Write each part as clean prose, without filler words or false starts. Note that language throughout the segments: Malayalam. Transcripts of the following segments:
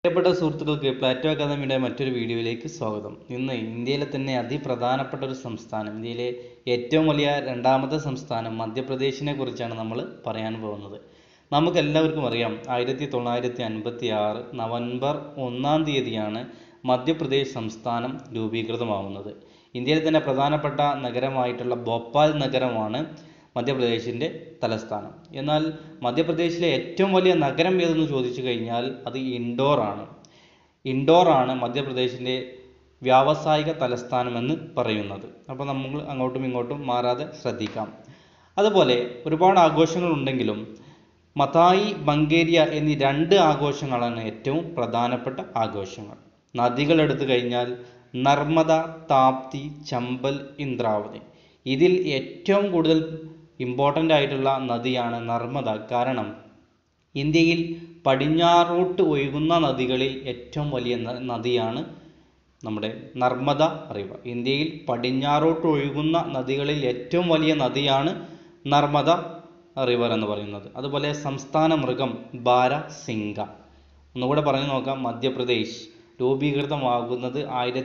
പ്രിയപ്പെട്ട സുഹൃത്തുക്കൾക്ക് പ്ലാറ്റോ അക്കാദമിയുടെ മറ്റൊരു വീഡിയോയിലേക്ക് സ്വാഗതം. ഇന്ന് ഇന്ത്യയിലെ തന്നെ അതിപ്രധാനപ്പെട്ട ഒരു സംസ്ഥാനം, ഇന്ത്യയിലെ ഏറ്റവും വലിയ രണ്ടാമത്തെ സംസ്ഥാനം മധ്യപ്രദേശിനെ കുറിച്ചാണ് നമ്മൾ പറയാൻ പോകുന്നത്. നമുക്കെല്ലാവർക്കും അറിയാം, 1956 നവംബർ 1-ാം തീയതിയാണ് മധ്യപ്രദേശ് സംസ്ഥാനം രൂപീകൃതമാവുന്നത്. ഇന്ത്യയിലെ തന്നെ പ്രധാനപ്പെട്ട നഗരമായിട്ടുള്ള ഭോപ്പാൽ നഗരമാണ് മധ്യപ്രദേശിൻ്റെ തലസ്ഥാനം. എന്നാൽ മധ്യപ്രദേശിലെ ഏറ്റവും വലിയ നഗരം ഏതെന്ന് ചോദിച്ചു കഴിഞ്ഞാൽ അത് ഇൻഡോറാണ് മധ്യപ്രദേശിൻ്റെ വ്യാവസായിക തലസ്ഥാനമെന്ന് പറയുന്നത്. അപ്പോൾ നമ്മൾ അങ്ങോട്ടും ഇങ്ങോട്ടും മാറാതെ ശ്രദ്ധിക്കാം. അതുപോലെ ഒരുപാട് ആഘോഷങ്ങളുണ്ടെങ്കിലും മതായി ബംഗേരിയ എന്നീ രണ്ട് ആഘോഷങ്ങളാണ് ഏറ്റവും പ്രധാനപ്പെട്ട ആഘോഷങ്ങൾ. നദികൾ എടുത്തു കഴിഞ്ഞാൽ നർമ്മദ, താപ്തി, ചമ്പൽ, ഇന്ദ്രാവതി. ഇതിൽ ഏറ്റവും കൂടുതൽ ഇമ്പോർട്ടൻ്റ് ആയിട്ടുള്ള നദിയാണ് നർമ്മദ. കാരണം ഇന്ത്യയിൽ പടിഞ്ഞാറോട്ട് ഒഴുകുന്ന നദികളിൽ ഏറ്റവും വലിയ നദിയാണ് നമ്മുടെ നർമ്മദ റിവർ. ഇന്ത്യയിൽ പടിഞ്ഞാറോട്ട് ഒഴുകുന്ന നദികളിൽ ഏറ്റവും വലിയ നദിയാണ് നർമ്മദ റിവർ എന്ന് പറയുന്നത്. അതുപോലെ സംസ്ഥാന മൃഗം ബാരസിംഗ. ഒന്നുകൂടെ പറഞ്ഞു നോക്കാം. മധ്യപ്രദേശ് രൂപീകൃതമാകുന്നത്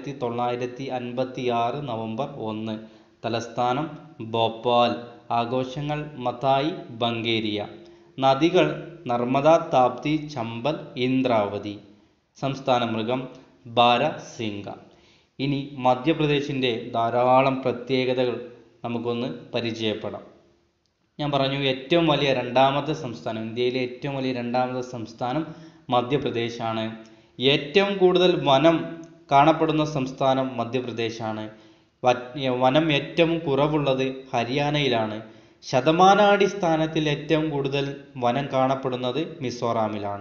1956 നവംബർ 1. തലസ്ഥാനം ഭോപ്പാൽ. ആഘോഷങ്ങൾ മതായി ബംഗേരിയ. നദികൾ നർമ്മദ, താപ്തി, ചമ്പൽ, ഇന്ദ്രാവതി. സംസ്ഥാന മൃഗം ബാരസിംഗ. ഇനി മധ്യപ്രദേശിൻ്റെ ധാരാളം പ്രത്യേകതകൾ നമുക്കൊന്ന് പരിചയപ്പെടാം. ഞാൻ പറഞ്ഞു, ഏറ്റവും വലിയ രണ്ടാമത്തെ സംസ്ഥാനം, ഇന്ത്യയിലെ ഏറ്റവും വലിയ രണ്ടാമത്തെ സംസ്ഥാനം മധ്യപ്രദേശാണ്. ഏറ്റവും കൂടുതൽ വനം കാണപ്പെടുന്ന സംസ്ഥാനം മധ്യപ്രദേശാണ്. വനം ഏറ്റവും കുറവുള്ളത് ഹരിയാനയിലാണ്. ശതമാനാടിസ്ഥാനത്തിൽ ഏറ്റവും കൂടുതൽ വനം കാണപ്പെടുന്നത് മിസോറാമിലാണ്.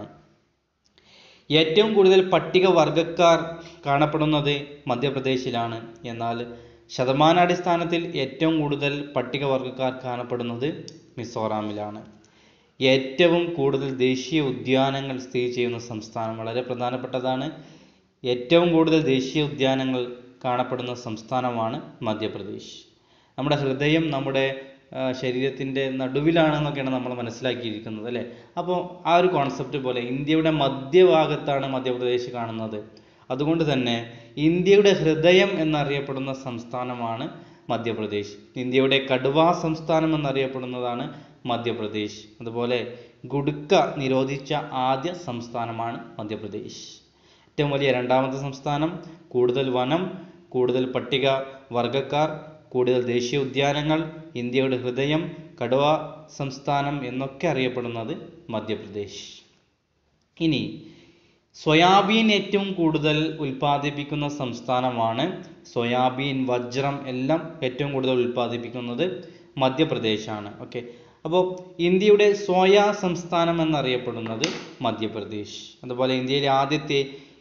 ഏറ്റവും കൂടുതൽ പട്ടികവർഗക്കാർ കാണപ്പെടുന്നത് മധ്യപ്രദേശിലാണ്. എന്നാൽ ശതമാനാടിസ്ഥാനത്തിൽ ഏറ്റവും കൂടുതൽ പട്ടികവർഗക്കാർ കാണപ്പെടുന്നത് മിസോറാമിലാണ്. ഏറ്റവും കൂടുതൽ ദേശീയ ഉദ്യാനങ്ങൾ സ്ഥിതി ചെയ്യുന്ന സംസ്ഥാനം വളരെ പ്രധാനപ്പെട്ടതാണ്. ഏറ്റവും കൂടുതൽ ദേശീയ ഉദ്യാനങ്ങൾ കാണപ്പെടുന്ന സംസ്ഥാനമാണ് മധ്യപ്രദേശ്. നമ്മുടെ ഹൃദയം നമ്മുടെ ശരീരത്തിൻ്റെ നടുവിലാണെന്നൊക്കെയാണ് നമ്മൾ മനസ്സിലാക്കിയിരിക്കുന്നത്, അല്ലേ? അപ്പോൾ ആ ഒരു കോൺസെപ്റ്റ് പോലെ ഇന്ത്യയുടെ മധ്യഭാഗത്താണ് മധ്യപ്രദേശ് കാണുന്നത്. അതുകൊണ്ട് തന്നെ ഇന്ത്യയുടെ ഹൃദയം എന്നറിയപ്പെടുന്ന സംസ്ഥാനമാണ് മധ്യപ്രദേശ്. ഇന്ത്യയുടെ കടുവാ സംസ്ഥാനം എന്നറിയപ്പെടുന്നതാണ് മധ്യപ്രദേശ്. അതുപോലെ ഗുഡ്ക നിരോധിച്ച ആദ്യ സംസ്ഥാനമാണ് മധ്യപ്രദേശ്. ഏറ്റവും വലിയ രണ്ടാമത്തെ സംസ്ഥാനം, കൂടുതൽ വനം, കൂടുതൽ പട്ടിക വർഗക്കാർ, കൂടുതൽ ദേശീയ ഉദ്യാനങ്ങൾ, ഇന്ത്യയുടെ ഹൃദയം, കടുവ സംസ്ഥാനം എന്നൊക്കെ അറിയപ്പെടുന്നത് മധ്യപ്രദേശ്. ഇനി സോയാബീൻ ഏറ്റവും കൂടുതൽ ഉൽപ്പാദിപ്പിക്കുന്ന സംസ്ഥാനമാണ്. സോയാബീൻ, വജ്രം എല്ലാം ഏറ്റവും കൂടുതൽ ഉൽപ്പാദിപ്പിക്കുന്നത് മധ്യപ്രദേശാണ്. ഓക്കെ, അപ്പോൾ ഇന്ത്യയുടെ സോയാ സംസ്ഥാനം എന്നറിയപ്പെടുന്നത് മധ്യപ്രദേശ്. അതുപോലെ ഇന്ത്യയിലെ ആദ്യത്തെ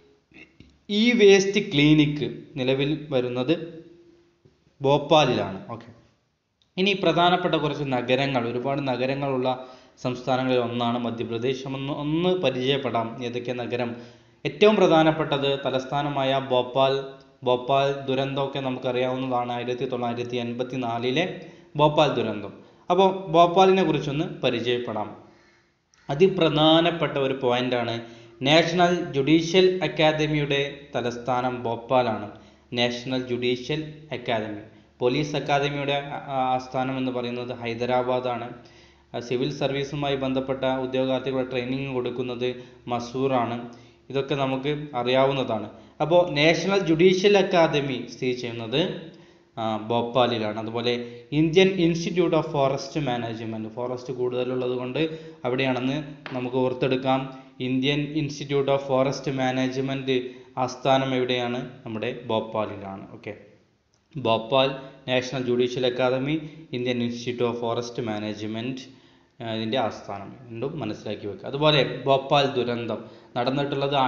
ഇ വേസ്റ്റ് ക്ലിനിക്ക് നിലവിൽ വരുന്നത് ഭോപ്പാലിലാണ്. ഓക്കെ, ഇനി പ്രധാനപ്പെട്ട കുറച്ച് നഗരങ്ങൾ, ഒരുപാട് നഗരങ്ങളുള്ള സംസ്ഥാനങ്ങളിൽ ഒന്നാണ് മധ്യപ്രദേശ്. ഒന്ന് പരിചയപ്പെടാം. ഏതൊക്കെ നഗരം? ഏറ്റവും പ്രധാനപ്പെട്ടത് തലസ്ഥാനമായ ഭോപ്പാൽ ദുരന്തമൊക്കെ നമുക്കറിയാവുന്നതാണ്. 1984 ഭോപ്പാൽ ദുരന്തം. അപ്പോൾ ഭോപ്പാലിനെ കുറിച്ചൊന്ന് പരിചയപ്പെടാം. അതിപ്രധാനപ്പെട്ട ഒരു പോയിന്റാണ്, നാഷണൽ ജുഡീഷ്യൽ അക്കാദമിയുടെ തലസ്ഥാനം ഭോപ്പാലാണ്. National judicial academy. പോലീസ് അക്കാദമിയുടെ ആസ്ഥാനം എന്ന് പറയുന്നത് ഹൈദരാബാദാണ്. സിവിൽ സർവീസുമായി ബന്ധപ്പെട്ട ഉദ്യോഗാർത്ഥികളുടെ ട്രെയിനിങ് കൊടുക്കുന്നത് മസൂറാണ്. ഇതൊക്കെ നമുക്ക് അറിയാവുന്നതാണ്. അപ്പോൾ നാഷണൽ ജുഡീഷ്യൽ അക്കാദമി സ്ഥിതി ചെയ്യുന്നത് ഭോപ്പാലിലാണ്. അതുപോലെ Indian institute of forest management, forest കൂടുതലുള്ളത് കൊണ്ട് അവിടെയാണെന്ന് നമുക്ക് ഓർത്തെടുക്കാം. Indian institute of forest management ആസ്ഥാനം എവിടെയാണ്? നമ്മുടെ ഭോപ്പാലിലാണ്. Okay, Bhopal, national judicial academy, Indian institute of forest management ഇതിൻ്റെ ആസ്ഥാനം രണ്ടും മനസ്സിലാക്കി വെക്കുക. അതുപോലെ ഭോപ്പാൽ ദുരന്തം നടന്നിട്ടുള്ളത്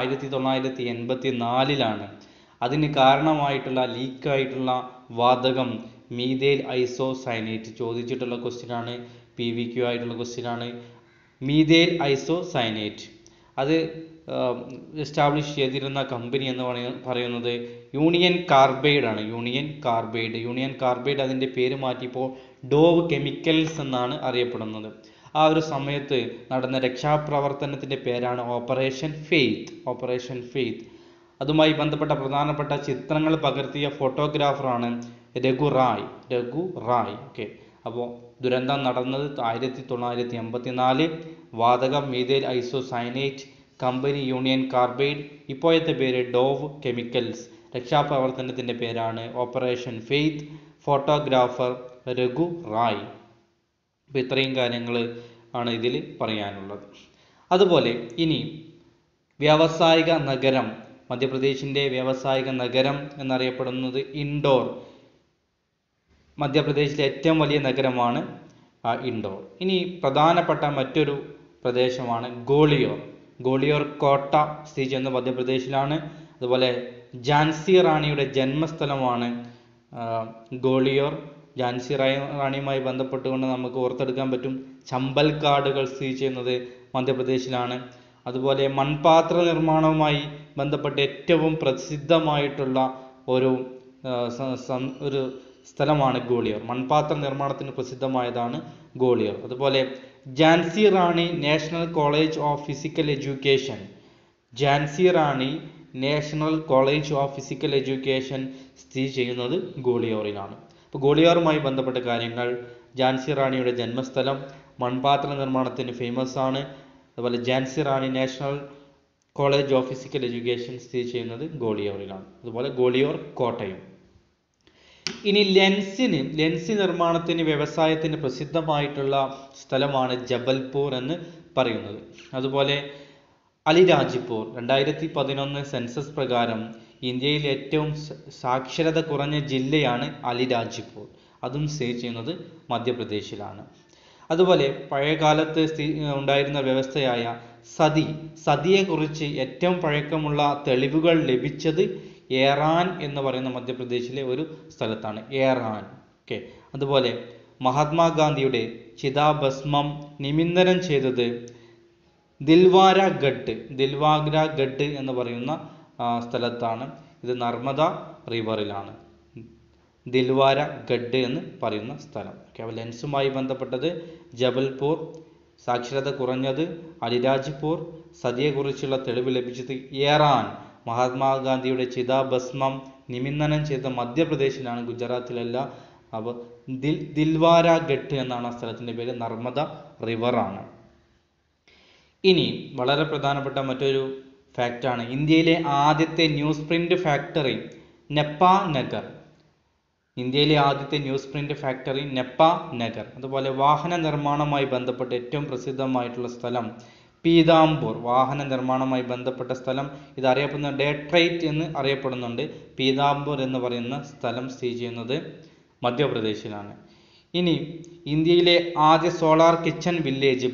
1984. അതിന് കാരണമായിട്ടുള്ള ലീക്കായിട്ടുള്ള വാതകം മീഥൈൽ ഐസോസയനേറ്റ്. ചോദിച്ചിട്ടുള്ള ക്വസ്റ്റ്യനാണ്, PVQ ആയിട്ടുള്ള ക്വസ്റ്റ്യനാണ്. മീഥൈൽ ഐസോസയനേറ്റ് അത് എസ്റ്റാബ്ലിഷ് ചെയ്തിരുന്ന കമ്പനി എന്ന് പറയുന്നത് യൂണിയൻ കാർബൈഡ് ആണ്. യൂണിയൻ കാർബൈഡ് അതിൻ്റെ പേര് മാറ്റിയപ്പോൾ ഡോവ് കെമിക്കൽസ് എന്നാണ് അറിയപ്പെടുന്നത്. ആ ഒരു സമയത്ത് നടന്ന രക്ഷാപ്രവർത്തനത്തിൻ്റെ പേരാണ് ഓപ്പറേഷൻ ഫെയ്ത്ത്. അതുമായി ബന്ധപ്പെട്ട പ്രധാനപ്പെട്ട ചിത്രങ്ങൾ പകർത്തിയ ഫോട്ടോഗ്രാഫറാണ് രഘു റായ്. ഓക്കെ, അപ്പോൾ ദുരന്തം നടന്നത് 1984. വാതകം methyl isocyanate, company Union Carbide, ഇപ്പോഴത്തെ പേര് ഡോവ് കെമിക്കൽസ്. രക്ഷാപ്രവർത്തനത്തിൻ്റെ പേരാണ് operation faith. Photographer Raghu Rai. അപ്പോൾ ഇത്രയും കാര്യങ്ങൾ ആണ് ഇതിൽ പറയാനുള്ളത്. അതുപോലെ ഇനി വ്യാവസായിക നഗരം, മധ്യപ്രദേശിൻ്റെ വ്യാവസായിക നഗരം എന്നറിയപ്പെടുന്നത് ഇൻഡോർ. മധ്യപ്രദേശിലെ ഏറ്റവും വലിയ നഗരമാണ് ഇൻഡോർ. ഇനി പ്രധാനപ്പെട്ട മറ്റൊരു പ്രദേശമാണ് ഗോളിയോർ കോട്ട സ്ഥിതി ചെയ്യുന്നത് മധ്യപ്രദേശിലാണ്. അതുപോലെ ഝാൻസി റാണിയുടെ ജന്മസ്ഥലമാണ് ഗോളിയോർ. ഝാൻസി റാണിയുമായി ബന്ധപ്പെട്ടുകൊണ്ട് നമുക്ക് ഓർത്തെടുക്കാൻ പറ്റും ചമ്പൽ കാടുകൾ സ്ഥിതി ചെയ്യുന്നത് മധ്യപ്രദേശിലാണ്. അതുപോലെ മൺപാത്ര നിർമ്മാണവുമായി ബന്ധപ്പെട്ട് ഏറ്റവും പ്രസിദ്ധമായിട്ടുള്ള ഒരു സ്ഥലമാണ് ഗോളിയോർ. മൺപാത്ര നിർമ്മാണത്തിന് പ്രസിദ്ധമായതാണ് ഗോളിയോർ. അതുപോലെ Jhansi Rani national college of physical education, സ്ഥിതി ചെയ്യുന്നത് ഗോളിയോറിലാണ്. അപ്പോൾ ഗോളിയോറുമായി ബന്ധപ്പെട്ട കാര്യങ്ങൾ: ഝാൻസി റാണിയുടെ ജന്മസ്ഥലം, മൺപാത്ര നിർമ്മാണത്തിന് ഫേമസ് ആണ്. അതുപോലെ Jhansi Rani national college of physical education സ്ഥിതി ചെയ്യുന്നത് ഗോളിയോറിലാണ്. അതുപോലെ ഗോളിയോർ കോട്ടയും. ഇനി ലെൻസ് നിർമ്മാണത്തിന് വ്യവസായത്തിന് പ്രസിദ്ധമായിട്ടുള്ള സ്ഥലമാണ് ജബൽപൂർ എന്ന് പറയുന്നത്. അതുപോലെ അലിരാജ്പൂർ, 2011 സെൻസസ് പ്രകാരം ഇന്ത്യയിൽ ഏറ്റവും സാക്ഷരത കുറഞ്ഞ ജില്ലയാണ് അലിരാജ്പൂർ. അതും സ്ഥിതി ചെയ്യുന്നത് മധ്യപ്രദേശിലാണ്. അതുപോലെ പഴയകാലത്ത് ഉണ്ടായിരുന്ന വ്യവസ്ഥയായ സതിയെക്കുറിച്ച് ഏറ്റവും പഴക്കമുള്ള തെളിവുകൾ ലഭിച്ചത് ഏറാൻ എന്ന് പറയുന്ന മധ്യപ്രദേശിലെ ഒരു സ്ഥലത്താണ്, ഏറാൻ. ഓക്കെ, അതുപോലെ മഹാത്മാഗാന്ധിയുടെ ചിതാഭസ്മം നിമജ്ജനം ചെയ്തത് ദിൽവാര ഗഡ് എന്ന് പറയുന്ന സ്ഥലത്താണ്. ഇത് നർമ്മദ റിവറിലാണ്, ദിൽവാര ഗഡ് എന്ന് പറയുന്ന സ്ഥലം. ഓക്കെ, അപ്പോൾ ലെൻസുമായി ബന്ധപ്പെട്ടത് ജബൽപൂർ, സാക്ഷരത കുറഞ്ഞത് അലിരാജ്പൂർ, സതിയെക്കുറിച്ചുള്ള തെളിവ് ലഭിച്ചത് ഏറാൻ, മഹാത്മാഗാന്ധിയുടെ ചിതാഭസ്മം നിമജ്ജനം ചെയ്ത മധ്യപ്രദേശിലാണ്, ഗുജറാത്തിലല്ല. അപ്പോൾ ദിൽവാര ഗഡ് എന്നാണ് ആ സ്ഥലത്തിൻ്റെ പേര്, നർമ്മദ റിവറാണ്. ഇനി വളരെ പ്രധാനപ്പെട്ട മറ്റൊരു ഫാക്റ്റാണ് ഇന്ത്യയിലെ ആദ്യത്തെ news print factory Nepa Nagar. അതുപോലെ വാഹന നിർമ്മാണവുമായി ബന്ധപ്പെട്ട് ഏറ്റവും പ്രസിദ്ധമായിട്ടുള്ള സ്ഥലം പീതാംബൂർ. വാഹന നിർമ്മാണവുമായി ബന്ധപ്പെട്ട സ്ഥലം ഇത് അറിയപ്പെടുന്ന ഡെട്രോയിറ്റ് എന്ന് അറിയപ്പെടുന്നുണ്ട്. പീതാംബൂർ എന്ന് പറയുന്ന സ്ഥലം സ്ഥിതി ചെയ്യുന്നത് മധ്യപ്രദേശിലാണ്. ഇനി ഇന്ത്യയിലെ ആദ്യ സോളാർ കിച്ചൺ വില്ലേജ്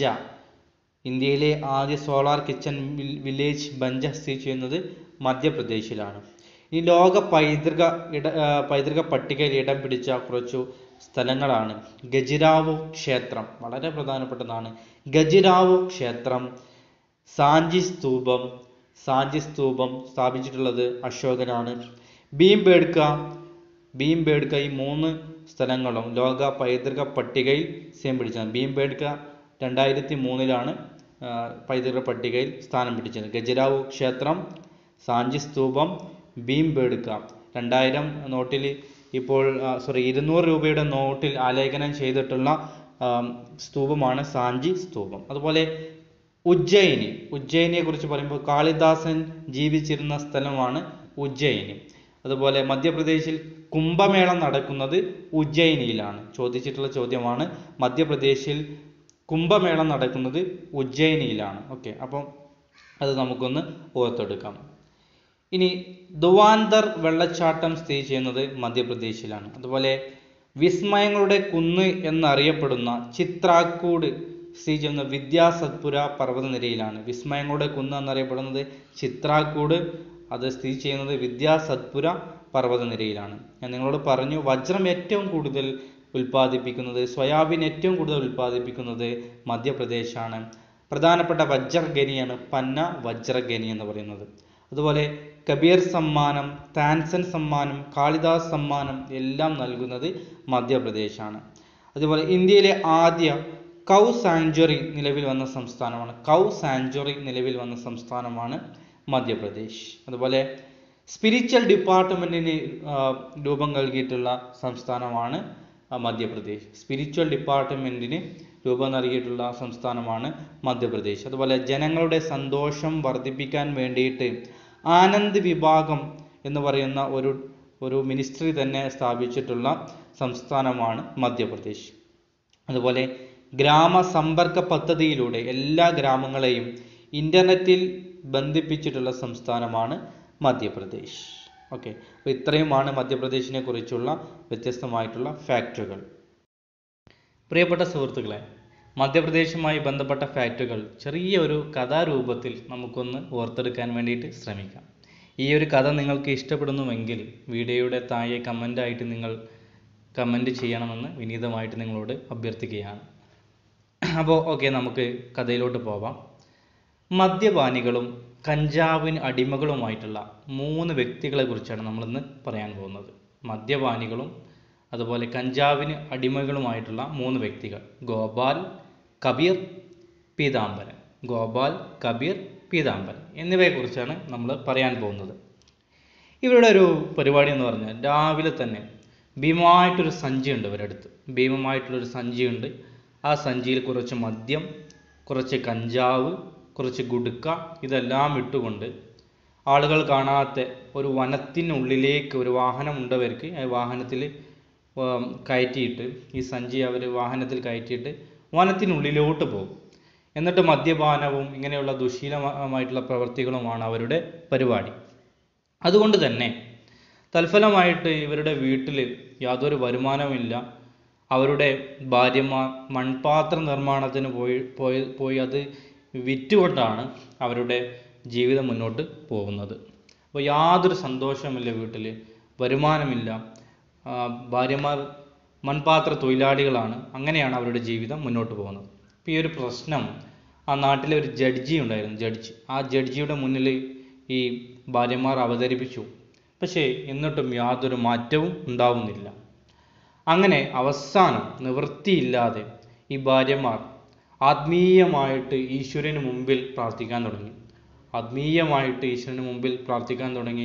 ബഞ്ച സ്ഥിതി ചെയ്യുന്നത് മധ്യപ്രദേശിലാണ്. ഈ ലോക പൈതൃക പട്ടികയിൽ ഇടം പിടിച്ച കുറച്ചു സ്ഥലങ്ങളാണ് ഖജുരാഹോ ക്ഷേത്രം, വളരെ പ്രധാനപ്പെട്ടതാണ്. ഖജുരാഹോ ക്ഷേത്രം, സാഞ്ചി സ്തൂപം സ്ഥാപിച്ചിട്ടുള്ളത് അശോകനാണ്. ഭീംബേഡ്ക, ഈ 3 സ്ഥലങ്ങളും ലോക പൈതൃക പട്ടികയിൽ സ്ഥിരം പിടിച്ചതാണ്. ഭീംബേഡ്ക 2003 പൈതൃക പട്ടികയിൽ സ്ഥാനം പിടിച്ചത്. ഖജുരാഹോ ക്ഷേത്രം, സാഞ്ചി സ്തൂപം, ഭീംബേഡ്ക. 2000 നോട്ടിൽ 200 രൂപയുടെ നോട്ടിൽ ആലേഖനം ചെയ്തിട്ടുള്ള സ്തൂപമാണ് സാഞ്ചി സ്തൂപം. അതുപോലെ ഉജ്ജയിനിയെ കുറിച്ച് പറയുമ്പോൾ കാളിദാസൻ ജീവിച്ചിരുന്ന സ്ഥലമാണ് ഉജ്ജയിനി. അതുപോലെ മധ്യപ്രദേശിൽ കുംഭമേളം നടക്കുന്നത് ഉജ്ജയിനിയിലാണ്. ചോദിച്ചിട്ടുള്ള ചോദ്യമാണ്, മധ്യപ്രദേശിൽ കുംഭമേളം നടക്കുന്നത് ഉജ്ജയിനിയിലാണ്. ഓക്കെ, അപ്പം അത് നമുക്കൊന്ന് ഓർത്തെടുക്കാം. ഇനി ധുവാന്തർ വെള്ളച്ചാട്ടം സ്ഥിതി ചെയ്യുന്നത് മധ്യപ്രദേശിലാണ്. അതുപോലെ വിസ്മയങ്ങളുടെ കുന്ന് എന്നറിയപ്പെടുന്ന ചിത്രാകൂട് സ്ഥിതി ചെയ്യുന്ന വിദ്യാസത്പുര പർവ്വതനിരയിലാണ്. വിസ്മയങ്ങളുടെ കുന്ന് എന്നറിയപ്പെടുന്നത് ചിത്രാകൂട്, അത് സ്ഥിതി ചെയ്യുന്നത് വിദ്യാസത്പുര പർവ്വതനിരയിലാണ്. ഞാൻ നിങ്ങളോട് പറഞ്ഞു, വജ്രം ഏറ്റവും കൂടുതൽ ഉൽപ്പാദിപ്പിക്കുന്നത്, സോയാബീൻ ഏറ്റവും കൂടുതൽ ഉൽപ്പാദിപ്പിക്കുന്നത് മധ്യപ്രദേശാണ്. പ്രധാനപ്പെട്ട വജ്രഖനിയാണ് പന്ന വജ്രഖനി എന്ന് പറയുന്നത്. അതുപോലെ കബീർ സമ്മാനം, താൻസൻ സമ്മാനം, കാളിദാസ് സമ്മാനം എല്ലാം നൽകുന്നത് മധ്യപ്രദേശാണ്. അതുപോലെ ഇന്ത്യയിലെ ആദ്യ കൗ സാങ്ച്വറി നിലവിൽ വന്ന സംസ്ഥാനമാണ്. കൗ സാങ്ച്വറി നിലവിൽ വന്ന സംസ്ഥാനമാണ് മധ്യപ്രദേശ്. അതുപോലെ സ്പിരിച്വൽ ഡിപ്പാർട്ട്മെന്റിന് രൂപം നൽകിയിട്ടുള്ള സംസ്ഥാനമാണ് മധ്യപ്രദേശ്. സ്പിരിച്വൽ ഡിപ്പാർട്ട്മെന്റിന് രൂപം നൽകിയിട്ടുള്ള സംസ്ഥാനമാണ് മധ്യപ്രദേശ്. അതുപോലെ ജനങ്ങളുടെ സന്തോഷം വർദ്ധിപ്പിക്കാൻ വേണ്ടിയിട്ട് ആനന്ദ് വിഭാഗം എന്ന് പറയുന്ന ഒരു മിനിസ്ട്രി തന്നെ സ്ഥാപിച്ചിട്ടുള്ള സംസ്ഥാനമാണ് മധ്യപ്രദേശ്. അതുപോലെ ഗ്രാമ സമ്പർക്ക പദ്ധതിയിലൂടെ എല്ലാ ഗ്രാമങ്ങളെയും ഇന്റർനെറ്റിൽ ബന്ധിപ്പിച്ചിട്ടുള്ള സംസ്ഥാനമാണ് മധ്യപ്രദേശ്. ഓക്കെ, അപ്പോൾ ഇത്രയുമാണ് മധ്യപ്രദേശിനെ കുറിച്ചുള്ള വ്യത്യസ്തമായിട്ടുള്ള ഫാക്റ്റുകൾ. പ്രിയപ്പെട്ട സുഹൃത്തുക്കളെ, മധ്യപ്രദേശുമായി ബന്ധപ്പെട്ട ഫാക്റ്റുകൾ ചെറിയ ഒരു കഥാരൂപത്തിൽ നമുക്കൊന്ന് ഓർത്തെടുക്കാൻ വേണ്ടിയിട്ട് ശ്രമിക്കാം. ഈ ഒരു കഥ നിങ്ങൾക്ക് ഇഷ്ടപ്പെടുന്നുവെങ്കിൽ വീഡിയോയുടെ താഴെ കമൻ്റായിട്ട് നിങ്ങൾ കമൻറ്റ് ചെയ്യണമെന്ന് വിനീതമായിട്ട് നിങ്ങളോട് അഭ്യർത്ഥിക്കുകയാണ്. അപ്പോൾ ഓക്കെ, നമുക്ക് കഥയിലോട്ട് പോവാം. മദ്യപാനികളും കഞ്ചാവിന് അടിമകളുമായിട്ടുള്ള 3 വ്യക്തികളെ കുറിച്ചാണ് നമ്മളിന്ന് പറയാൻ പോകുന്നത്. മദ്യപാനികളും അതുപോലെ കഞ്ചാവിന് അടിമകളുമായിട്ടുള്ള 3 വ്യക്തികൾ, ഗോപാൽ, കബീർ, പീതാംബരൻ. ഗോപാൽ, കബീർ, പീതാംബരൻ എന്നിവയെക്കുറിച്ചാണ് നമ്മൾ പറയാൻ പോകുന്നത്. ഇവരുടെ ഒരു പരിപാടി എന്ന് പറഞ്ഞാൽ രാവിലെ തന്നെ ഭീമമായിട്ടൊരു സഞ്ചിയുണ്ട് ഇവരുടെ അടുത്ത്. ഭീമമായിട്ടുള്ളൊരു സഞ്ചിയുണ്ട്. ആ സഞ്ചിയിൽ കുറച്ച് മദ്യം, കുറച്ച് കഞ്ചാവ്, കുറച്ച് ഗുഡ്ക ഇതെല്ലാം ഇട്ടുകൊണ്ട് ആളുകൾ കാണാത്ത ഒരു വനത്തിനുള്ളിലേക്ക് ഒരു വാഹനം ഉണ്ടവർക്ക് ആ വാഹനത്തിൽ കയറ്റിയിട്ട് ഈ സഞ്ചി അവർ വാഹനത്തിൽ കയറ്റിയിട്ട് വനത്തിനുള്ളിലോട്ട് പോകും. എന്നിട്ട് മദ്യപാനവും ഇങ്ങനെയുള്ള ദുശീലമായിട്ടുള്ള പ്രവൃത്തികളുമാണ് അവരുടെ പരിപാടി. അതുകൊണ്ട് തന്നെ തൽഫലമായിട്ട് ഇവരുടെ വീട്ടിൽ യാതൊരു വരുമാനവുമില്ല. അവരുടെ ഭാര്യമാർ മൺപാത്ര നിർമ്മാണത്തിന് പോയി അത് വിറ്റുകൊണ്ടാണ് അവരുടെ ജീവിതം മുന്നോട്ട് പോകുന്നത്. അപ്പോൾ യാതൊരു സന്തോഷമില്ല, വീട്ടിൽ വരുമാനമില്ല, ഭാര്യമാർ മൺപാത്ര തൊഴിലാളികളാണ്. അങ്ങനെയാണ് അവരുടെ ജീവിതം മുന്നോട്ട് പോകുന്നത്. അപ്പോൾ ഈ ഒരു പ്രശ്നം ആ നാട്ടിലെ ഒരു ജഡ്ജി ഉണ്ടായിരുന്നു. ആ ജഡ്ജിയുടെ മുന്നിൽ ഈ ഭാര്യമാർ അവതരിപ്പിച്ചു. പക്ഷേ എന്നിട്ടും യാതൊരു മാറ്റവും ഉണ്ടാവുന്നില്ല. അങ്ങനെ അവസാനം നിവൃത്തിയില്ലാതെ ഈ ഭാര്യമാർ ആത്മീയമായിട്ട് ഈശ്വരന് മുമ്പിൽ പ്രാർത്ഥിക്കാൻ തുടങ്ങി.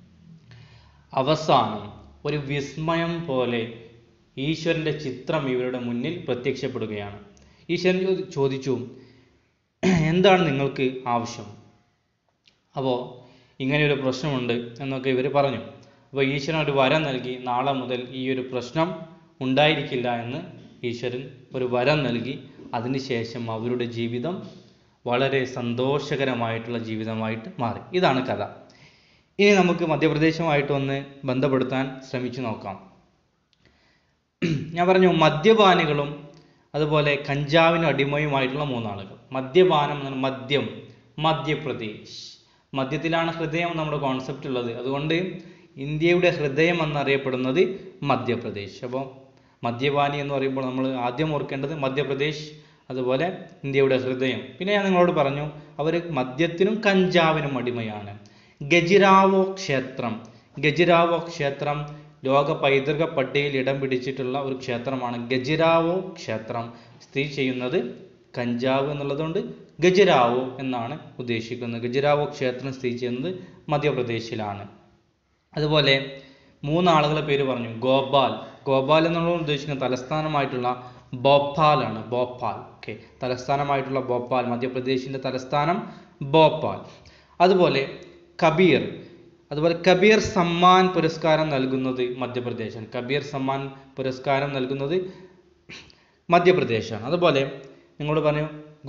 അവസാനം ഒരു വിസ്മയം പോലെ ഈശ്വരൻ്റെ ചിത്രം ഇവരുടെ മുന്നിൽ പ്രത്യക്ഷപ്പെടുകയാണ്. ഈശ്വരൻ ചോദിച്ചു, എന്താണ് നിങ്ങൾക്ക് ആവശ്യം? അപ്പോൾ ഇങ്ങനെയൊരു പ്രശ്നമുണ്ട് എന്നൊക്കെ ഇവർ പറഞ്ഞു. അപ്പോൾ ഈശ്വരൻ ഒരു വരം നൽകി. നാളെ മുതൽ ഈ ഒരു പ്രശ്നം ഉണ്ടായിരിക്കില്ല എന്ന് ഈശ്വരൻ ഒരു വരം നൽകി. അതിനുശേഷം അവരുടെ ജീവിതം വളരെ സന്തോഷകരമായിട്ടുള്ള ജീവിതമായിട്ട് മാറി. ഇതാണ് കഥ. ഇനി നമുക്ക് മധ്യപ്രദേശുമായിട്ട് ഒന്ന് ബന്ധപ്പെടുത്താൻ ശ്രമിച്ചു നോക്കാം. ഞാൻ പറഞ്ഞു, മദ്യപാനികളും അതുപോലെ കഞ്ചാവിന് അടിമയുമായിട്ടുള്ള 3 ആളുകൾ. മദ്യപാനം എന്ന് പറഞ്ഞാൽ മദ്യം, മധ്യപ്രദേശ്. മദ്യത്തിലാണ് ഹൃദയം നമ്മുടെ കോൺസെപ്റ്റ് ഉള്ളത്. അതുകൊണ്ട് ഇന്ത്യയുടെ ഹൃദയം എന്നറിയപ്പെടുന്നത് മധ്യപ്രദേശ്. അപ്പോൾ മദ്യപാനി എന്ന് പറയുമ്പോൾ നമ്മൾ ആദ്യം ഓർക്കേണ്ടത് മധ്യപ്രദേശ്, അതുപോലെ ഇന്ത്യയുടെ ഹൃദയം. പിന്നെ ഞാൻ നിങ്ങളോട് പറഞ്ഞു, അവർ മദ്യത്തിനും കഞ്ചാവിനും അടിമയാണ്. ഖജുരാഹോ ക്ഷേത്രം ലോക പൈതൃക പട്ടികയിൽ ഇടം പിടിച്ചിട്ടുള്ള ഒരു ക്ഷേത്രമാണ്. ഖജുരാഹോ ക്ഷേത്രം സ്ഥിതി ചെയ്യുന്നത്, കഞ്ചാവ് എന്നുള്ളതുകൊണ്ട് ഖജുരാഹോ എന്നാണ് ഉദ്ദേശിക്കുന്നത്. ഖജുരാഹോ ക്ഷേത്രം സ്ഥിതി ചെയ്യുന്നത് മധ്യപ്രദേശിലാണ്. അതുപോലെ 3 ആളുകളെ പേര് പറഞ്ഞു. ഗോപാൽ എന്നുള്ളത് ഉദ്ദേശിക്കുന്നത് തലസ്ഥാനമായിട്ടുള്ള ഭോപ്പാലാണ്. ഓക്കെ, തലസ്ഥാനമായിട്ടുള്ള ഭോപ്പാൽ, മധ്യപ്രദേശിന്റെ തലസ്ഥാനം ഭോപ്പാൽ. അതുപോലെ കബീർ സമ്മാൻ പുരസ്കാരം നൽകുന്നത് മധ്യപ്രദേശാണ്. കബീർ സമ്മാൻ പുരസ്കാരം നൽകുന്നത് മധ്യപ്രദേശാണ്. അതുപോലെ നിങ്ങളോട് പറഞ്ഞു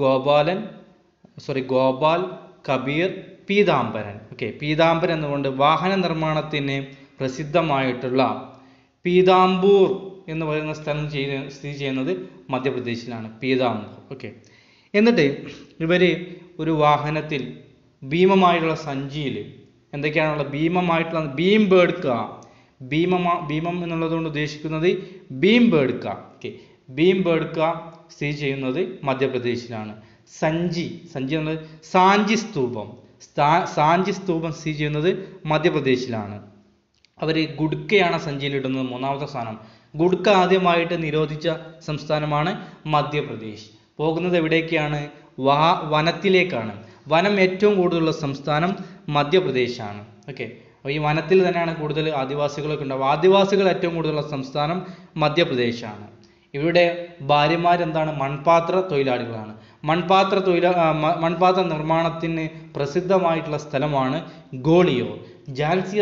ഗോപാൽ, കബീർ, പീതാംബരൻ. ഓക്കെ, പീതാംബരൻ എന്നുകൊണ്ട് വാഹന നിർമ്മാണത്തിന് പ്രസിദ്ധമായിട്ടുള്ള പീതാംബൂർ എന്ന് പറയുന്ന സ്ഥലം സ്ഥിതി ചെയ്യുന്നത് മധ്യപ്രദേശിലാണ്, പീതാംബൂർ. ഓക്കെ, എന്നിട്ട് ഇവര് ഒരു വാഹനത്തിൽ ഭീമമായിട്ടുള്ള സഞ്ചിയിൽ എന്തൊക്കെയാണുള്ള ഭീമമായിട്ടുള്ള ഭീമം എന്നുള്ളതുകൊണ്ട് ഉദ്ദേശിക്കുന്നത് ഭീംബേഡ്ക. ഓക്കെ, ഭീംബേഡ്ക സ്ഥിതി ചെയ്യുന്നത് മധ്യപ്രദേശിലാണ്. സാഞ്ചി എന്നുള്ളത് സാഞ്ചി സ്തൂപം സ്ഥിതി ചെയ്യുന്നത് മധ്യപ്രദേശിലാണ്. അവർ ഗുഡ്കയാണ് സഞ്ചിയിൽ ഇടുന്നത്. 3ാമത്തെ സ്ഥാനം. ഗുഡ്ക ആദ്യമായിട്ട് നിരോധിച്ച സംസ്ഥാനമാണ് മധ്യപ്രദേശ്. പോകുന്നത് എവിടേക്കാണ്? വനത്തിലേക്കാണ്. വനം ഏറ്റവും കൂടുതലുള്ള സംസ്ഥാനം മധ്യപ്രദേശാണ്. ഓക്കെ, അപ്പോൾ ഈ വനത്തിൽ തന്നെയാണ് കൂടുതൽ ആദിവാസികളൊക്കെ ഉണ്ടാവുക. ആദിവാസികൾ ഏറ്റവും കൂടുതലുള്ള സംസ്ഥാനം മധ്യപ്രദേശാണ്. ഇവരുടെ ഭാര്യമാരെന്താണ്? മൺപാത്ര തൊഴിലാളികളാണ്. മൺപാത്ര നിർമ്മാണത്തിന് പ്രസിദ്ധമായിട്ടുള്ള സ്ഥലമാണ് ഗോളിയോർ. ഝാൻസി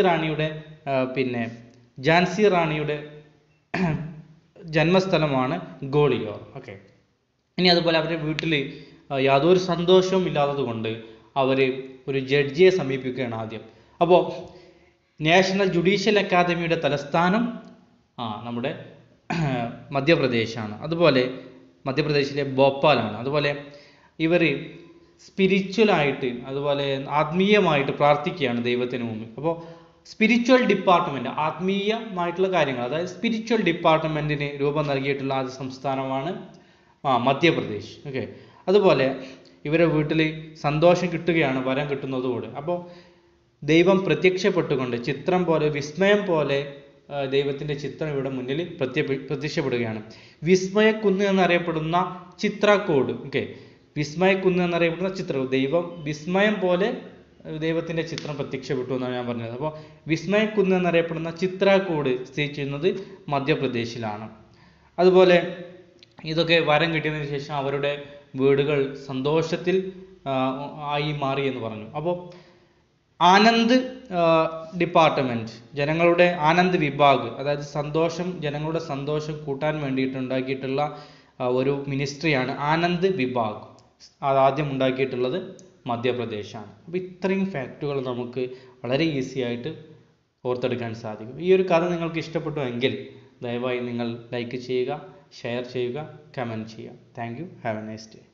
റാണിയുടെ ജന്മസ്ഥലമാണ് ഗോളിയോർ. ഓക്കെ, ഇനി അതുപോലെ അവരുടെ വീട്ടിൽ യാതൊരു സന്തോഷവും ഇല്ലാത്തത് കൊണ്ട് അവർ ഒരു ജഡ്ജിയെ സമീപിക്കുകയാണ് ആദ്യം. അപ്പോൾ നാഷണൽ ജുഡീഷ്യൽ അക്കാദമിയുടെ തലസ്ഥാനം നമ്മുടെ മധ്യപ്രദേശാണ്. അതുപോലെ മധ്യപ്രദേശിലെ ഭോപ്പാലാണ്. അതുപോലെ ഇവർ സ്പിരിച്വലായിട്ട്, അതുപോലെ ആത്മീയമായിട്ട് പ്രാർത്ഥിക്കുകയാണ് ദൈവത്തിന് മുമ്പിൽ. അപ്പോൾ സ്പിരിച്വൽ ഡിപ്പാർട്ട്മെൻറ്റ്, ആത്മീയമായിട്ടുള്ള കാര്യങ്ങൾ, അതായത് സ്പിരിച്വൽ ഡിപ്പാർട്ട്മെൻറ്റിന് രൂപം നൽകിയിട്ടുള്ള ആദ്യ സംസ്ഥാനമാണ് മധ്യപ്രദേശ്. ഓക്കെ, അതുപോലെ ഇവരെ വീട്ടിൽ സന്തോഷം കിട്ടുകയാണ് വരം കിട്ടുന്നതോടെ. അപ്പോൾ ദൈവം പ്രത്യക്ഷപ്പെട്ടുകൊണ്ട് ചിത്രം പോലെ, വിസ്മയം പോലെ ദൈവത്തിൻ്റെ ചിത്രം ഇവിടെ മുന്നിൽ പ്രത്യക്ഷപ്പെടുകയാണ്. വിസ്മയക്കുന്ന് എന്നറിയപ്പെടുന്ന ചിത്രക്കോട്. ഓക്കെ, വിസ്മയക്കുന്ന് എന്നറിയപ്പെടുന്ന ചിത്രകോട്, ദൈവം വിസ്മയം പോലെ ദൈവത്തിൻ്റെ ചിത്രം പ്രത്യക്ഷപ്പെട്ടു എന്നാണ് ഞാൻ പറഞ്ഞത്. അപ്പോൾ വിസ്മയക്കുന്ന് എന്നറിയപ്പെടുന്ന ചിത്രകോട് സ്ഥിതി ചെയ്യുന്നത് മധ്യപ്രദേശിലാണ്. അതുപോലെ ഇതൊക്കെ വരം കിട്ടിയതിനു ശേഷം അവരുടെ വീടുകൾ സന്തോഷത്തിൽ ആയി മാറി എന്ന് പറഞ്ഞു. അപ്പോൾ ആനന്ദ് ഡിപ്പാർട്ട്മെൻറ്റ്, ജനങ്ങളുടെ ആനന്ദ് വിഭാഗ്, അതായത് ജനങ്ങളുടെ സന്തോഷം കൂട്ടാൻ വേണ്ടിയിട്ട് ഉണ്ടാക്കിയിട്ടുള്ള ഒരു മിനിസ്ട്രിയാണ് ആനന്ദ് വിഭാഗ്. അതാദ്യം ഉണ്ടാക്കിയിട്ടുള്ളത് മധ്യപ്രദേശാണ്. അപ്പോൾ ഇത്രയും ഫാക്റ്റുകൾ നമുക്ക് വളരെ ഈസി ആയിട്ട് ഓർത്തെടുക്കാൻ സാധിക്കും. ഈ ഒരു കഥ നിങ്ങൾക്ക് ഇഷ്ടപ്പെട്ടു എങ്കിൽ ദയവായി നിങ്ങൾ ലൈക്ക് ചെയ്യുക, ഷെയർ ചെയ്യുക, കമൻറ്റ് ചെയ്യുക. Thank you. Have a nice day.